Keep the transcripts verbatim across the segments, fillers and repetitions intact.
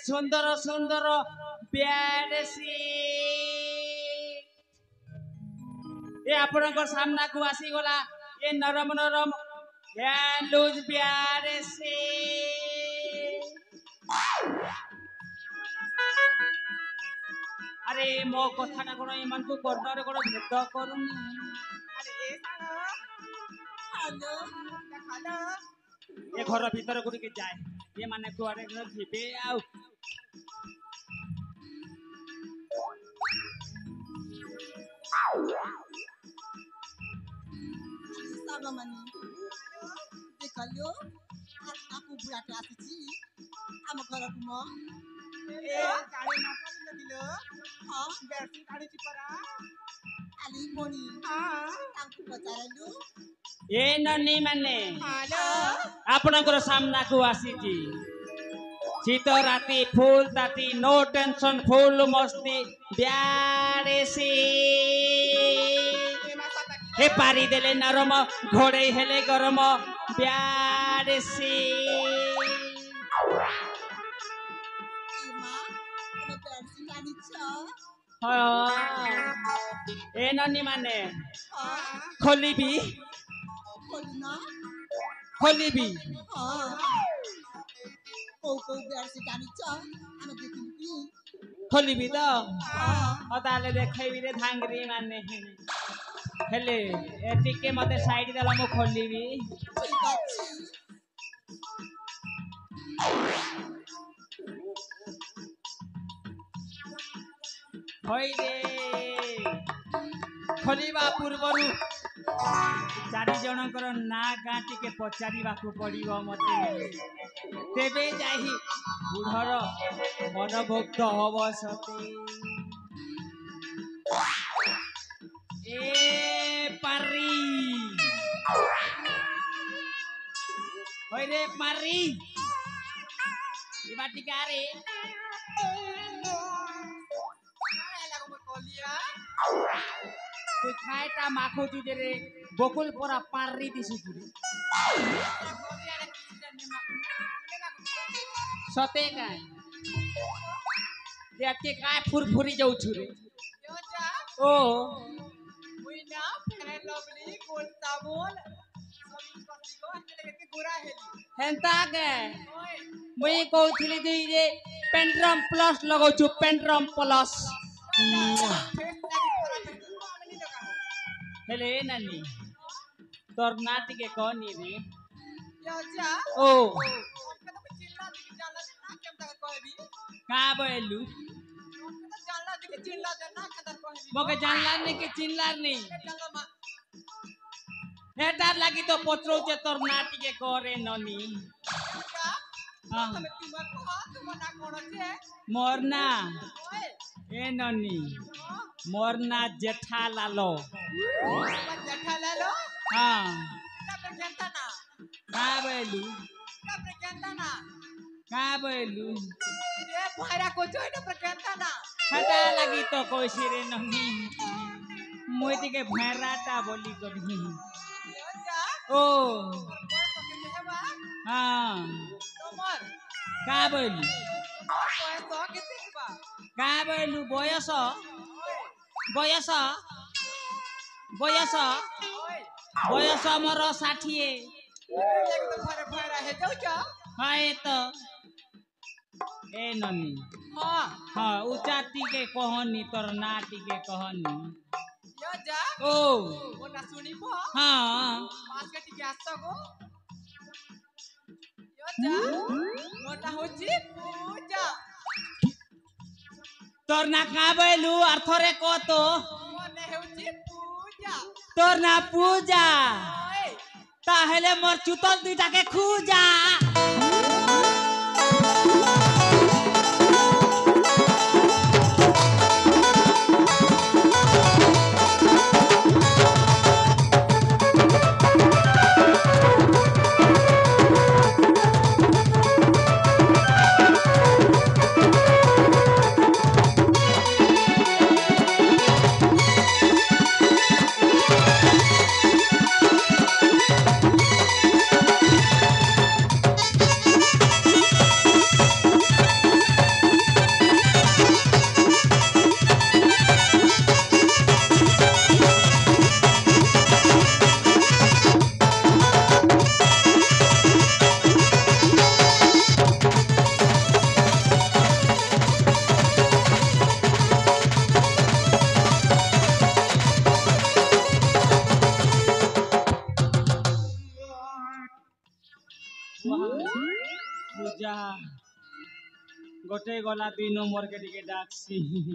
सुंदर सुंदर बेडसी ए आपनकर सामना को आसी गला ए नरम नरम लूज बेडसी अरे मो कथाटा कोन इमान को कर्णरे कोन भेद करूनी अरे ए हेलो हेलो ए घर भीतर गुडी के जाए ये माने कुआरे थे आउ सागमनी देखलो आपको बुढ़ाटे आसी आम घर को ए गाड़ी न कर लगिलो हां बैटरी गाड़ी चिपरा आली मोनी हां तांको पचारलु ए ननी माने हेलो आपनकर सामना को आसी जी शीत राती फुल ताती नो टेंशन फुल मस्ती ब्यारेसी हे पारी देले नरम घोड़े हेले गरम ब्यारेसी ए ननी माने खोलिबी खोलना खोलिबी हां को को बेरसी जानी छ हम देखिन की खोलिबी तो हां अताले देखैबी रे धांगरी माने हेले ए टिके मते साइड देला मो खोलिबी ठीक अछि होई रे खोलिबा पूर्वरु चारि जनकर ना गांटी के पचारिबा को पड़िबो मते तेबे जाहि बुढ़र मनभुक्त हब सते ए पारी होई रे पारी ई बाटी का रे तू खाएटा माखो तुझे रे बकुल परा पारी दिसु तुरे सते का देखते काय फुरफुरी जाऊ छुरे ओ मुई ना फेरे लवली गोल साबुन सब कसी को अंदर के गोरा हेली हेंता के मुई कहउथिली जे रे पेंट्रम प्लस लगौ छु पेंट्रम प्लस हेले नानी तोर नाटी के कहनी रे योजा ओ चिल्ला दिख जाला ना केम तक कहबी का बोलू जाला दिख चिल्ला दे ना केम तक कहबी मके जानला नहीं कि चिल्लार नहीं हेटार लागी तो पचरो जे तोर नाटी के करे ननी हां मोरना ए ननी मोरना जेठा लालो जेठा लालो हां का जनता ना का बोलू का जनता ना का बोलू रे भाईरा को जोइना प्रकेंता ना हटा लगी तो कोसी रे ननी मोती के भैराटा बोली करही ओ हां तोमर का बोलू बयस केते बा का बोलू बयस बयस बयस बयस मोर षाठिए फरे फरे हे जाउ छ हाय तो ए ननी हां हां उचाटी के कहनी तोर नाटी के कहनी यो जा ओ ओना सुनी पो हां पास के टिके आछो गो यो जा ओना होची पूजा तोर ना का बोलू अर्थरे को तो ओने होची पूजा तोर ना पूजा ओए ताहले मोर चुतल दुइटा के खूजा पूजा गोटे गला दुई नंबर के टिके डाकसी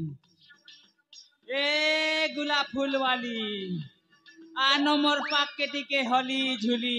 ए गुलाब फूल वाली आ नंबर पाक के टिके हली झुली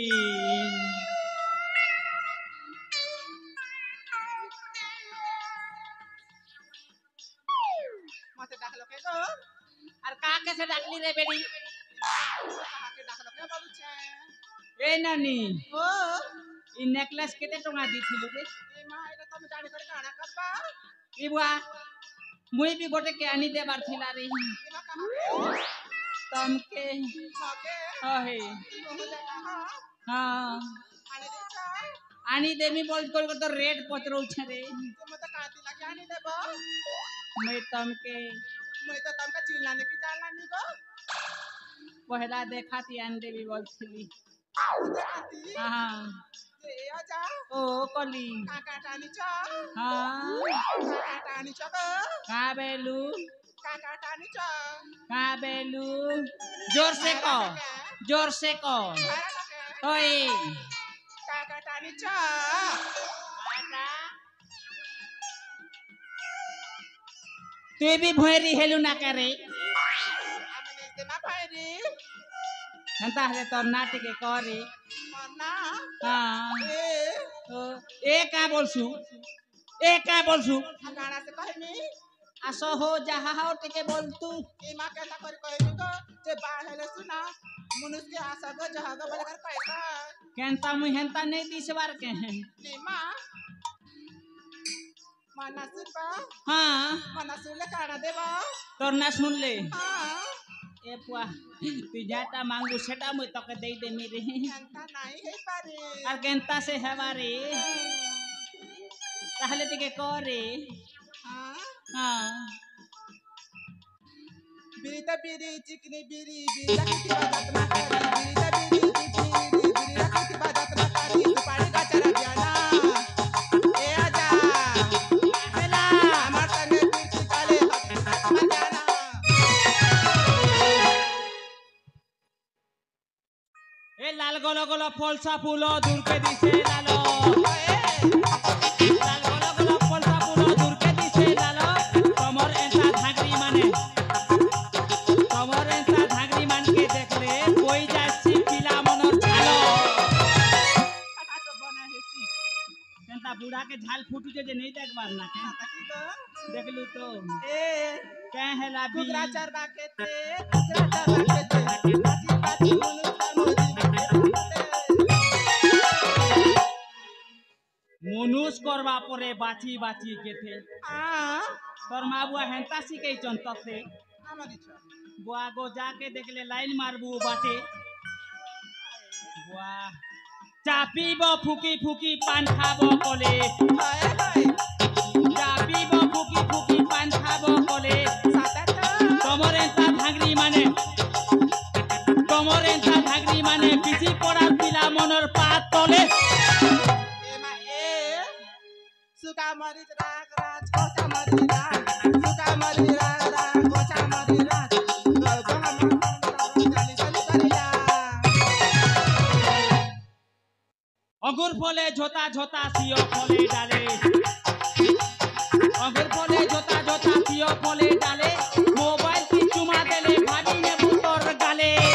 मते डाकलो के गो আর কাকে সে ডাকলি রে বেড়ি কাকে ডাকলো কে বলছে এ নানি ও ই নেকলেস কেতে টঙ্কা দিছিল রে এ মা এটা তুমি জানি করে কানা করবা ই বুয়া মুই বি গোটে কে আনি দেবার থিলা রে এমা কাহা তমকে সকে হহে তুমি দেখা হ্যাঁ আনি দিছা আনি দেমি বল কই তো রেট পচরউছে রে তুমি তো কাতি লাগি আনি দেব মই তমকে মই তো তমকে চিনলানি কি জানলানি গো পহলা দেখাতি আন দেবি বলছিলি দেখাতি হ্যাঁ যে আজা ও কলি কাকা টানি চ হ্যাঁ কাকা টানি চ গো কাবেলু কাকা টানি চ কাবেলু जोर से को जोर से को ओए काका टानी च तू भी भोरी हेलु ना करे आमने से ना भाईरी हंता है तो नाटक के करे मना हां ए ओ ए का बोलसु ए का बोलसु गाना से कहनी आसो हो जहा हो टिके बोल तू ई मां केता कर कहनी गो जे बाहेले सुना मनुष्य के आशा गो जहा गो बोले कर पैसा केनता मु हेनता नहीं दिसवार के हैं नी मां मना सुन बा हां मना सुन ले गाना देबा तोर ना सुन ले हां ए पुआ तू जाटा मांगू सेटा मुई तके दे दे मेरे केनता नहीं है पारे আর কেনতা সে হেবারে তাহলে টিকে করে हां हां बीरी ता बीरी चिकनी बीरी बीरी रखी बात ना करी बीरी ता बीरी चिकनी बीरी रखी बात ना करी सुपारी का चरा जाना ए आजा मेला हमार तने तीर काले मत जाना ए लाल गोलो गोलो फलसा फूलो दूर के दिसे लालो लाल गोलो गोलो फलसा फूलो दूर के दिसे लालो कमर ऐसा धागरी माने कमर ऐसा धागरी मान के देखले कोई जासी पिला मनर झालो फटा तो बना है सी केनता बूढ़ा के झाल फूटू जे नहीं देखबार ना के ताकी गो देखलू तो ए के हेला बी कुकरा चरबा के ते कुकरा चरबा के ते बाजी बाजी मुनु मोदी मनुष करवा परे बाची बाची के थे आ तोर माँ बुआ हेंता सिके चंत से आमादी छ बुआ गो जाके देखले लाइन मारबू बाटे बुआ चापी बो फुकी फुकी पान खाबो कोले हाय हाय चापी बो फुकी फुकी पान खाबो कोले साता कमरे ता धागरी माने कमरे ता धागरी माने पिसी पड़ा पिला मनर पात तले एमा ए सुका मरिच राग राज कोचा मरि राग सुका मरि राग राग कोचा मरि राग गगन जानी चली करिया अगुर फले झोता झोता सियो फले डाले अगुर फले झोता झोता सियो फले डाले मोबाइल की चुमा देले भाभी ने बुतोर गाले ए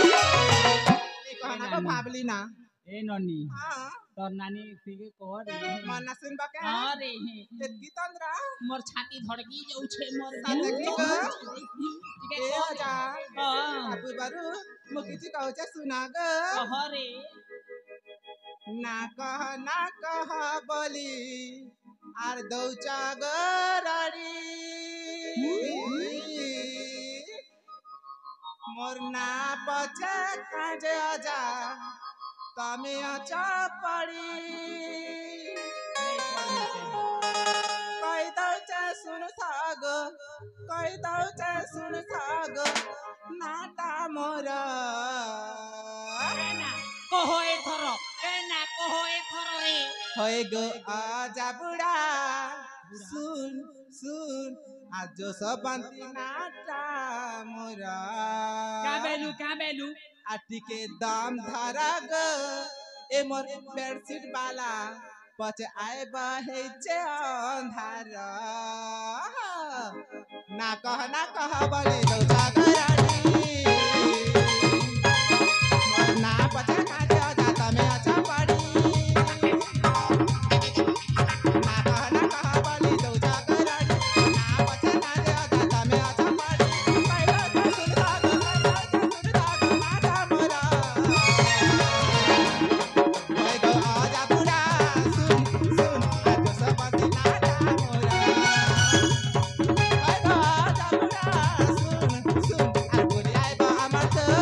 कहना को भाबली ना ए ननी हां तोर नानी सिगे कोर मना सुन बके अरे ते गीतंद्रा मोर छाती धड़की जाऊ छे मोर साथे की गो ठीक ए है आजा हां बाबू बारू मुकिची कहूचे सुना ग अहरे ना कह ना कह बोली आर दौचा गराड़ी मोर ना पचे काजे आजा तमे आचा पड़ी कई दौचे सुन साग कई दौचे सुन साग नाटा मोरा कहो ए थरो ए ना कहो ए थरो रे होए गो आजा बुढ़ा सुन सुन आज जो सब बंती नाटा मोरा का बेलू का बेलू आटी के दाम धारा ग ए ए मोर बेडशीट वाला पचे आए बहे जे अंधार ना कह ना कह बोले दो जागरानी मोर ना पचे ना जा जाता में अच्छा पड़ी ना कह ना कह बोले दो जागरानी ना पचे ना जा जाता में अच्छा पड़ी पहला तो सुनता गो पहला तो सुनता गो माता मोरा मैं गो आजा बुढ़ा सुन सुन आज सब दिला जा मोरा मैं गो आजा बुढ़ा सुन सुन आज बुढ़िया बा अमर तो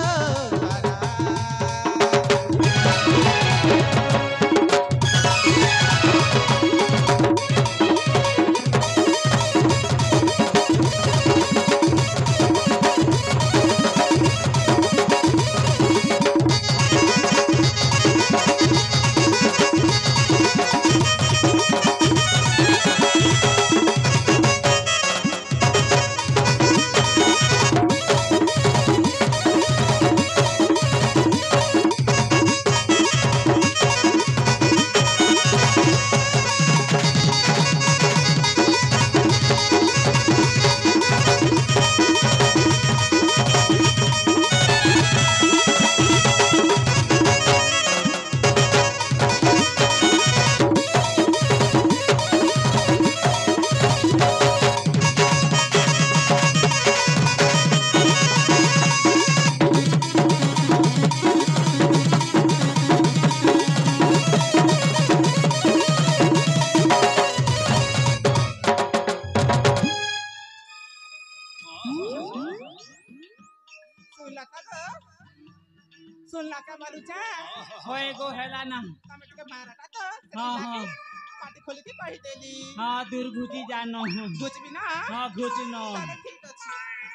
सुनला का गो सुनला का मालूचा होए गो हेला ना तमे के माराटा तो हाँ हाँ पाटी खोली के कहि देली हाँ दुर्घुति जानो बुझबी ना हाँ घुचनो तारे ठीक अछि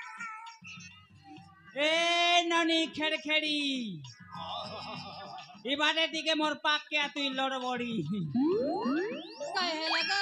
ए ननी खेड़खेड़ी ई बाटे टिके मोर पाक के तुई लड़बड़ी कहे लगा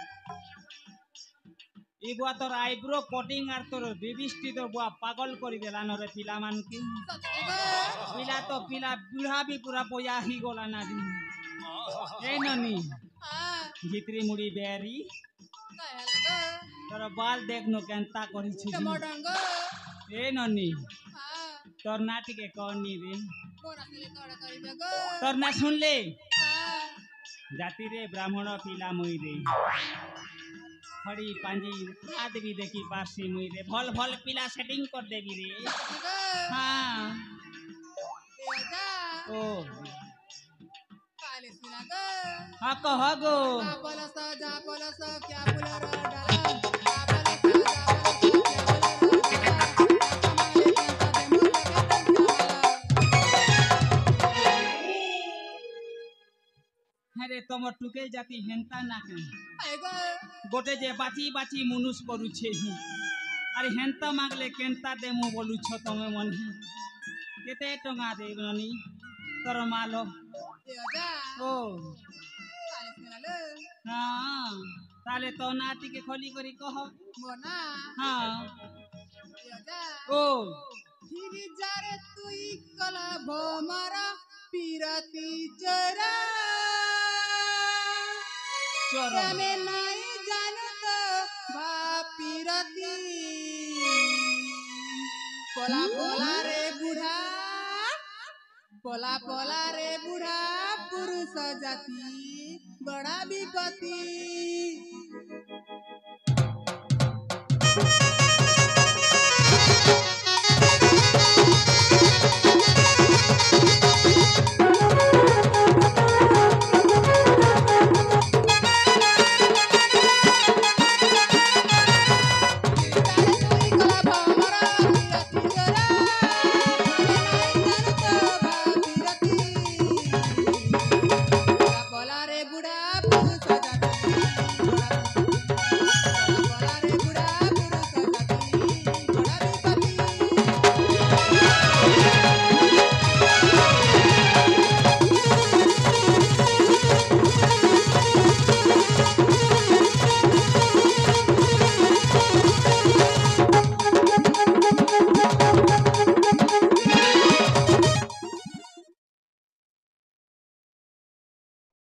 ई बुआ तोर आईब्रो कटिंग आर तोर बिबिष्टि तो बुआ पागल करी देला न रे पिला मान के पिला तो पिला बुढ़ा भी पूरा बोया ही गोला ना दी ए ननी हां भितरी मुड़ी बेरी कहे लगा तोर बाल देख नो केनता करी छी टमाटंग ए ननी हां तोर नाटी के कहनी रे कोना से तोड़ा करी बेगो तोर ना सुन ले हां जाति रे ब्राह्मण पिला मुई रे खड़ी पांजी हाथ भी देखी पासी मुई रे भल भल पिला सेटिंग कर देबी रे बेगो हां ए जा ओ काले सुना गो हाँ कह गो जा पलस जा पलस क्या पुलर डाला जा पलस जा पलस क्या पुलर डाला कमाले केंता दे मोर लगे अरे तुम टुके जाती हेंता ना के एगो गोटे जे बाची बाची मुनुस करू छे अरे हेंता मागले केंता दे मु बोलू छ तमे मन केते टंगा दे ननी तोर मालो ए जा ओ काले सुना ले हां ताले तो नाटी के खोली करी कह मोना हां ए जा ओ फिर जारे तुई कला भोमरा पिरती चरा चोरो मैं नहीं जानत बापिरती पोला पोला रे बुढ़ा पोला पोला रे बुढ़ा पुरुष जाति बड़ा विपत्ति